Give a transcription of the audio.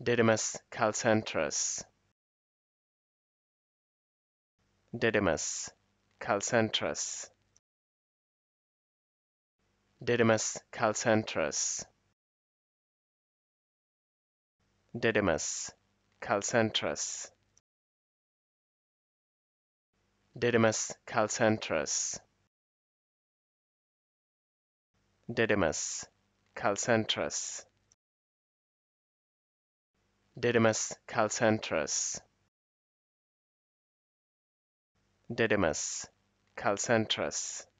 Didymus Chalcenterus. Didymus Chalcenterus. Didymus Chalcenterus. Didymus Chalcenterus. Didymus Chalcenterus. Didymus Chalcenterus. Didymus Chalcenterus. Didymus Chalcenterus.